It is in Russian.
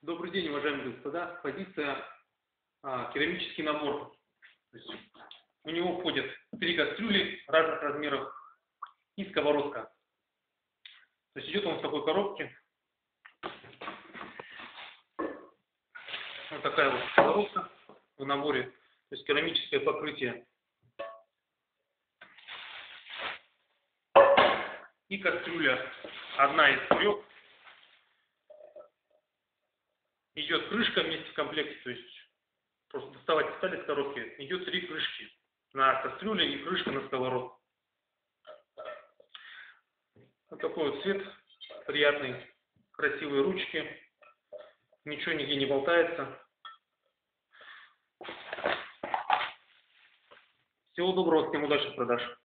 Добрый день, уважаемые господа. Позиция керамический набор. То есть, у него входят 3 кастрюли разных размеров и сковородка. То есть идет он в такой коробке. Вот такая вот сковородка в наборе. То есть керамическое покрытие. И кастрюля, одна из 3. Идет крышка вместе в комплекте, то есть просто доставать стали из коробки. Идет 3 крышки на кастрюле и крышка на сковородку. Вот такой вот цвет приятный, красивые ручки, ничего нигде не болтается. Всего доброго, всем удачных продаж.